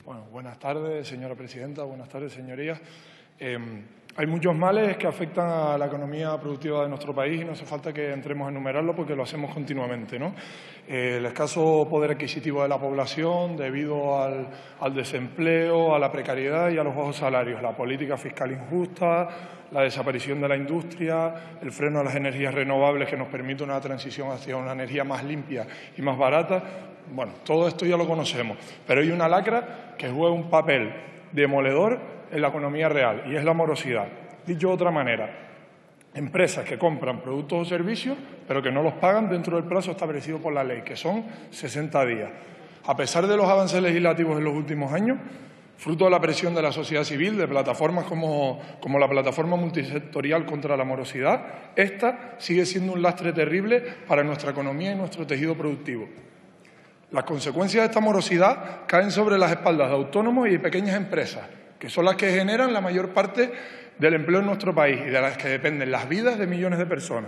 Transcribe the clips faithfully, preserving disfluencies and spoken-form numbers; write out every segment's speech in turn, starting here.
Bueno, buenas tardes, señora presidenta, buenas tardes, señorías. Eh, hay muchos males que afectan a la economía productiva de nuestro país y no hace falta que entremos a enumerarlo porque lo hacemos continuamente, ¿no? Eh, el escaso poder adquisitivo de la población debido al, al desempleo, a la precariedad y a los bajos salarios, la política fiscal injusta, la desaparición de la industria, el freno a las energías renovables que nos permite una transición hacia una energía más limpia y más barata. Bueno, todo esto ya lo conocemos, pero hay una lacra que juega un papel demoledor en la economía real y es la morosidad. Dicho de otra manera, empresas que compran productos o servicios pero que no los pagan dentro del plazo establecido por la ley, que son sesenta días. A pesar de los avances legislativos en los últimos años, fruto de la presión de la sociedad civil, de plataformas como, como la Plataforma Multisectorial contra la Morosidad, esta sigue siendo un lastre terrible para nuestra economía y nuestro tejido productivo. Las consecuencias de esta morosidad caen sobre las espaldas de autónomos y de pequeñas empresas, que son las que generan la mayor parte del empleo en nuestro país y de las que dependen las vidas de millones de personas.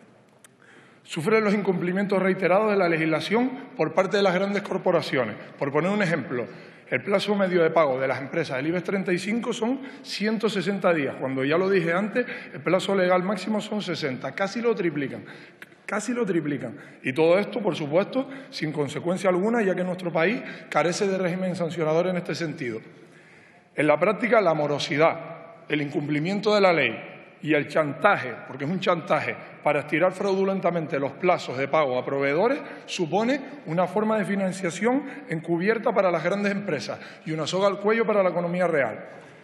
Sufren los incumplimientos reiterados de la legislación por parte de las grandes corporaciones. Por poner un ejemplo, el plazo medio de pago de las empresas del IBEX treinta y cinco son ciento sesenta días, cuando ya lo dije antes, el plazo legal máximo son sesenta, casi lo triplican. Casi lo triplican. Y todo esto, por supuesto, sin consecuencia alguna, ya que nuestro país carece de régimen sancionador en este sentido. En la práctica, la morosidad, el incumplimiento de la ley y el chantaje, porque es un chantaje, para estirar fraudulentamente los plazos de pago a proveedores, supone una forma de financiación encubierta para las grandes empresas y una soga al cuello para la economía real.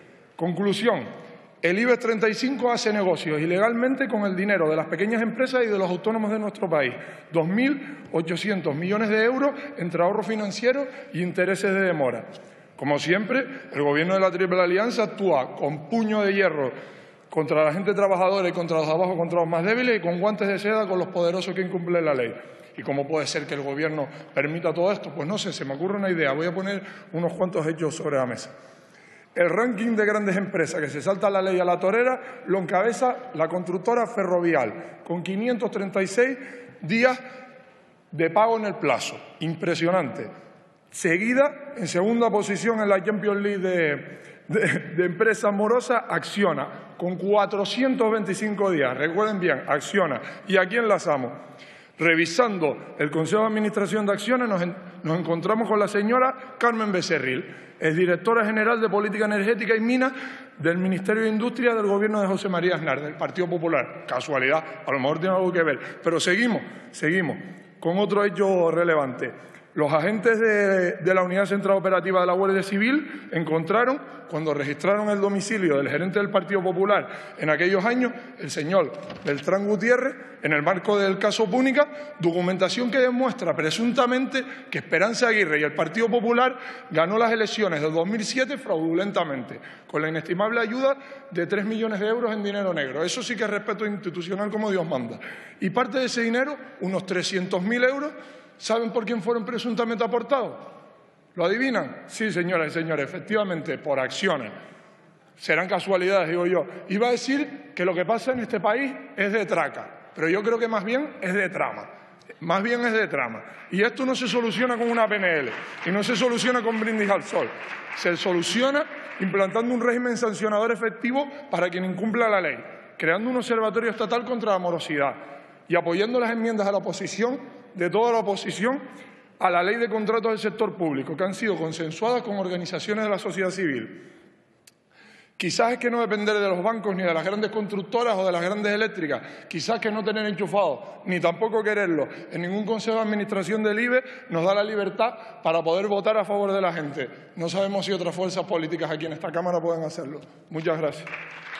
Conclusión. El IBEX treinta y cinco hace negocios ilegalmente con el dinero de las pequeñas empresas y de los autónomos de nuestro país. dos mil ochocientos millones de euros entre ahorros financieros y intereses de demora. Como siempre, el Gobierno de la Triple Alianza actúa con puño de hierro contra la gente trabajadora y contra los de abajo, contra los más débiles, y con guantes de seda con los poderosos que incumplen la ley. ¿Y cómo puede ser que el Gobierno permita todo esto? Pues no sé, se me ocurre una idea. Voy a poner unos cuantos hechos sobre la mesa. El ranking de grandes empresas que se salta la ley a la torera lo encabeza la constructora Ferrovial, con quinientos treinta y seis días de pago en el plazo. Impresionante. Seguida, en segunda posición en la Champions League de, de, de empresas morosas, Acciona, con cuatrocientos veinticinco días. Recuerden bien, Acciona. ¿Y aquí enlazamos? Revisando el Consejo de Administración de Acciona, nos, en, nos encontramos con la señora Carmen Becerril, es directora general de Política Energética y Minas del Ministerio de Industria del Gobierno de José María Aznar, del Partido Popular. Casualidad, a lo mejor tiene algo que ver. Pero seguimos, seguimos con otro hecho relevante. Los agentes de, de la Unidad Central Operativa de la Guardia Civil encontraron, cuando registraron el domicilio del gerente del Partido Popular en aquellos años, el señor Beltrán Gutiérrez, en el marco del caso Púnica, documentación que demuestra presuntamente que Esperanza Aguirre y el Partido Popular ganó las elecciones del dos mil siete fraudulentamente, con la inestimable ayuda de tres millones de euros en dinero negro. Eso sí que es respeto institucional como Dios manda. Y parte de ese dinero, unos trescientos mil euros, ¿saben por quién fueron presuntamente aportados? ¿Lo adivinan? Sí, señoras y señores, efectivamente, por Acciones. Serán casualidades, digo yo. Iba a decir que lo que pasa en este país es de traca, pero yo creo que más bien es de trama. Más bien es de trama. Y esto no se soluciona con una P N L y no se soluciona con brindis al sol. Se soluciona implantando un régimen sancionador efectivo para quien incumpla la ley, creando un observatorio estatal contra la morosidad y apoyando las enmiendas a la oposición, de toda la oposición, a la ley de contratos del sector público, que han sido consensuadas con organizaciones de la sociedad civil. Quizás es que no depender de los bancos ni de las grandes constructoras o de las grandes eléctricas, quizás que no tener enchufados ni tampoco quererlo en ningún consejo de administración del IBEX nos da la libertad para poder votar a favor de la gente. No sabemos si otras fuerzas políticas aquí en esta Cámara pueden hacerlo. Muchas gracias.